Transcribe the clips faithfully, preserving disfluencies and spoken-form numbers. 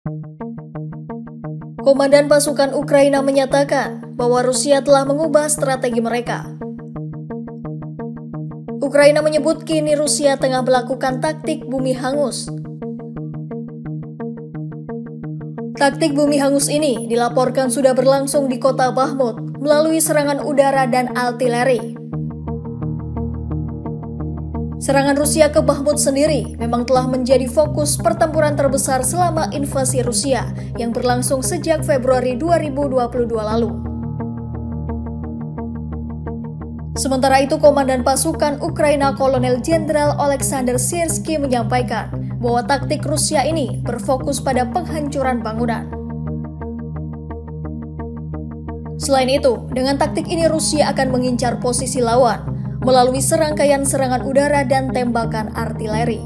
Komandan pasukan Ukraina menyatakan bahwa Rusia telah mengubah strategi mereka. Ukraina menyebut kini Rusia tengah melakukan taktik bumi hangus. Taktik bumi hangus ini dilaporkan sudah berlangsung di kota Bakhmut melalui serangan udara dan artileri. Serangan Rusia ke Bakhmut sendiri memang telah menjadi fokus pertempuran terbesar selama invasi Rusia yang berlangsung sejak Februari dua ribu dua puluh dua lalu. Sementara itu, Komandan Pasukan Ukraina Kolonel Jenderal Oleksandr Syrskyi menyampaikan bahwa taktik Rusia ini berfokus pada penghancuran bangunan. Selain itu, dengan taktik ini Rusia akan mengincar posisi lawan melalui serangkaian serangan udara dan tembakan artileri.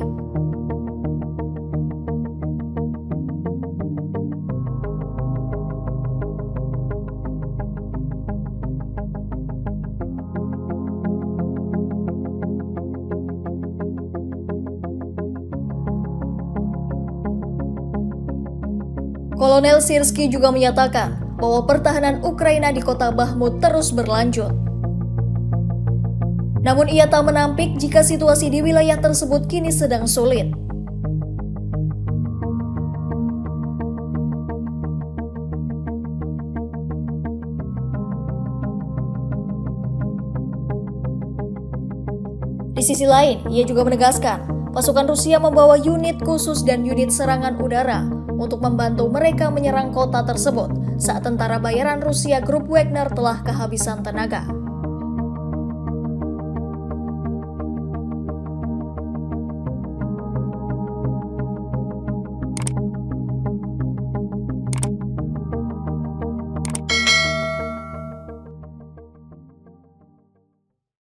Kolonel Syrskyi juga menyatakan bahwa pertahanan Ukraina di kota Bakhmut terus berlanjut. Namun ia tak menampik jika situasi di wilayah tersebut kini sedang sulit. Di sisi lain, ia juga menegaskan pasukan Rusia membawa unit khusus dan unit serangan udara untuk membantu mereka menyerang kota tersebut saat tentara bayaran Rusia Grup Wagner telah kehabisan tenaga.